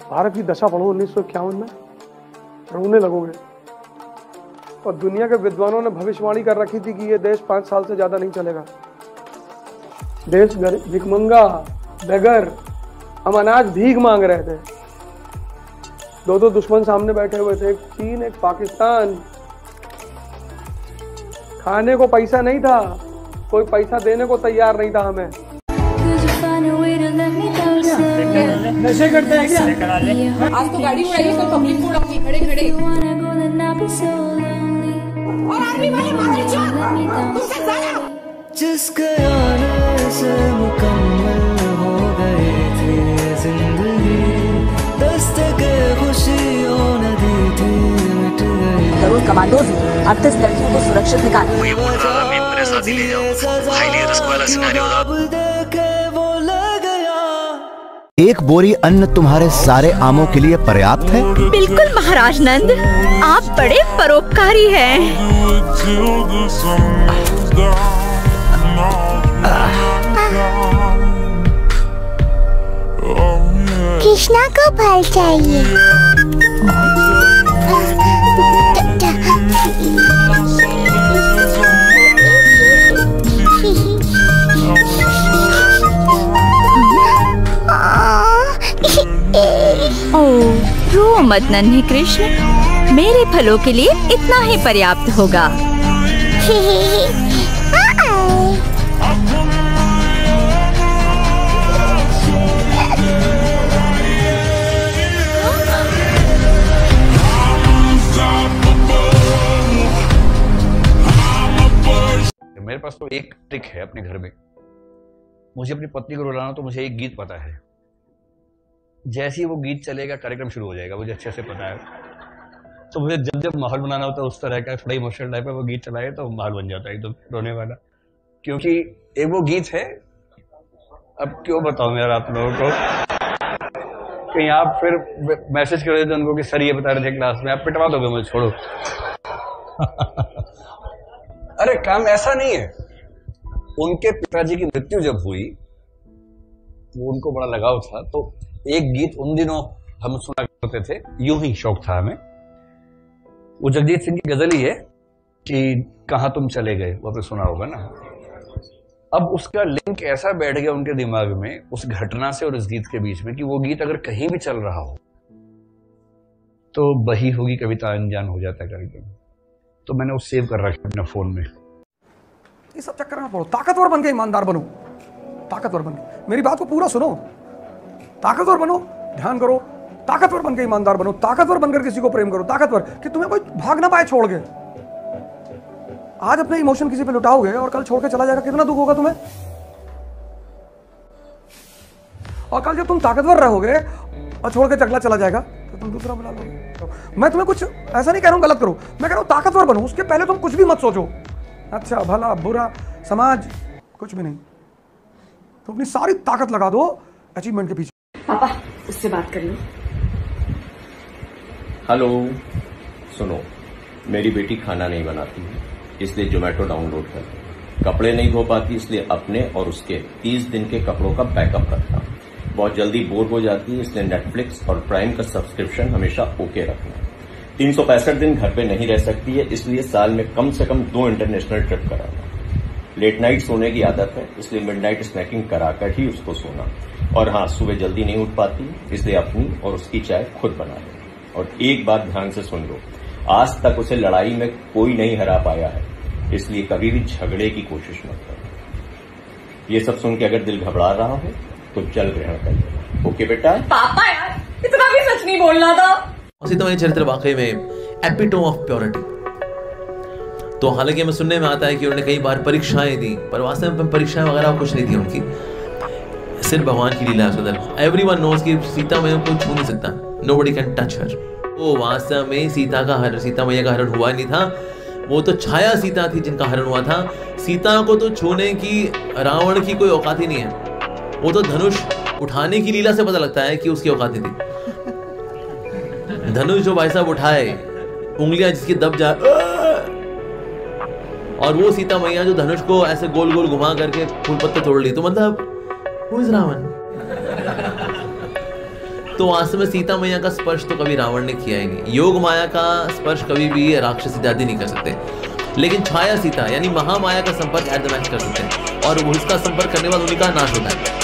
भारत की दशा पढ़ो 1951 में, रोने लगोगे। और दुनिया के विद्वानों ने भविष्यवाणी कर रखी थी कि ये देश 5 साल से ज्यादा नहीं चलेगा। देश भिखमंगा, बेगर, हम अनाज भीख मांग रहे थे। दो दुश्मन सामने बैठे हुए थे, एक चीन एक पाकिस्तान। खाने को पैसा नहीं था, कोई पैसा देने को तैयार नहीं था हमें। नशे करते हैं क्या? आज तो गाड़ी उड़ाइए तो पब्लिक को उड़ाऊंगी खड़े खड़े। और आर्मी वाले मारे तुमसे ज्यादा। जिसके आने से मुकम्मल हो गई थी जिंदगी, दस्तके खुशियों ने दी थी मिट गई। जरूर कमांडोज 38 लड़कियों को सुरक्षित निकाल। वो ये बोल रहा था मैं मेरे साथ ही ले जाऊं। हाईली रिस्क वाला सिनेरियो था। देखे वो ले गया। एक बोरी अन्न तुम्हारे सारे आमों के लिए पर्याप्त है? बिल्कुल महाराज नंद, आप बड़े परोपकारी हैं। कृष्णा को फल चाहिए। ओह, रो मत नन्हे कृष्ण, मेरे फलों के लिए इतना ही पर्याप्त होगा। मेरे पास तो एक ट्रिक है अपने घर में। मुझे अपनी पत्नी को रुलाना तो मुझे एक गीत पता है। जैसे ही वो गीत चलेगा कार्यक्रम शुरू हो जाएगा, मुझे अच्छे से पता है। तो मुझे जब जब माहौल बनाना होता है उस तरह का थोड़ा इमोशनल टाइप है, वो गीत चलाए तो माहौल बन जाता है एकदम रोने वाला। क्योंकि एक वो गीत है, अब क्यों बताऊं यार आप लोगों को, कहीं आप फिर मैसेज कर देते उनको कि सर ये बता रहे थे क्लास में, आप पिटवा दोगे मुझे, छोड़ो। अरे काम ऐसा नहीं है। उनके पिताजी की मृत्यु जब हुई, वो उनको बड़ा लगाव था, तो एक गीत उन दिनों हम सुना करते थे, यूं ही शौक था हमें। वो जगजीत सिंह की गजल ही है कि कहां तुम चले गए, वो आपने सुना होगा ना। अब उसका लिंक ऐसा बैठ गया उनके दिमाग में उस घटना से और इस गीत के बीच में कि वो गीत अगर कहीं भी चल रहा हो तो बही होगी कविता अनजान हो जाता कार्यक्रम। तो मैंने वो सेव कर रखा अपने फोन में। ये सब चक्कर में पड़ो, ताकतवर बन के ईमानदार बनो, ताकतवर बन के। मेरी बात को पूरा सुनो, ताकतवर बनो, ध्यान करो, ताकतवर बनकर ईमानदार बनो, ताकतवर बनकर किसी को प्रेम करो, ताकतवर कि तुम्हें कोई भाग ना पाए छोड़ के। आज अपने इमोशन किसी पे लुटाओगे और कल छोड़ के चला जाएगा, कितना दुख होगा तुम्हें। और कल जब तुम ताकतवर रहोगे और छोड़ के चकला चला जाएगा तो तुम दूसरा बुला लोगे। मैं तुम्हें कुछ ऐसा नहीं कह रहा हूं गलत करो, मैं कह रहा हूं ताकतवर बनो। उसके पहले तुम कुछ भी मत सोचो, अच्छा भला बुरा समाज कुछ भी नहीं। तो अपनी सारी ताकत लगा दो अचीवमेंट के पीछे। पापा उससे बात कर लो। हेलो, सुनो, मेरी बेटी खाना नहीं बनाती है इसलिए जोमेटो डाउनलोड कर। कपड़े नहीं धो पाती इसलिए अपने और उसके 30 दिन के कपड़ों का बैकअप रखना। बहुत जल्दी बोर हो जाती है इसलिए नेटफ्लिक्स और प्राइम का सब्सक्रिप्शन हमेशा ओके रखना। 365 दिन घर पे नहीं रह सकती है इसलिए साल में कम से कम 2 इंटरनेशनल ट्रिप कराना। लेट नाइट सोने की आदत है इसलिए मिडनाइट स्नैकिंग कराकर ही उसको सोना। और हाँ, सुबह जल्दी नहीं उठ पाती इसलिए अपनी और उसकी चाय खुद बना ले। और एक बात ध्यान से सुन लो, आज तक उसे लड़ाई में कोई नहीं हरा पाया है इसलिए कभी भी झगड़े की कोशिश मत करो। ये सब सुन के अगर दिल घबरा रहा हो तो जल ग्रहण कर लेना। ओके बेटा? पापा यार, इतना भी सच नहीं बोलना था। सीतामढ़ी चरित्र वाकई में एपिटोम ऑफ प्योरिटी। तो हालांकि हमें सुनने में आता है कि उन्होंने कई बार परीक्षाएं दी, पर वास्तव में परीक्षाएं वगैरह कुछ नहीं थी उनकी, सिर्फ भगवान की लीला सुधर। एवरीवन नोज कि सीता मैया को छू नहीं सकता, नोबडी कैन टच हर। वो वास्तव में सीता मैया का हरण हुआ नहीं था, वो तो छाया सीता थी जिनका हरण हुआ था। सीता को तो छूने की रावण की कोई औकात ही नहीं है। वो तो धनुष उठाने की लीला से पता लगता है कि उसकी औकात थी। धनुष जो भाई साहब उठाए, उंगलियां जिसकी दब जाए, और वो सीता मैया जो धनुष को ऐसे गोल गोल घुमा करके फूल पत्ते तोड़ ली। तो मतलब हु इज रावण? तो वास्तव में सीता मैया का स्पर्श तो कभी रावण ने किया ही नहीं। योग माया का स्पर्श कभी भी राक्षस इत्यादि नहीं कर सकते, लेकिन छाया सीता यानी महामाया का संपर्क एट द मैक्स कर सकते हैं, और वो इसका संपर्क करने के बाद उन्हीं का नाश होता है।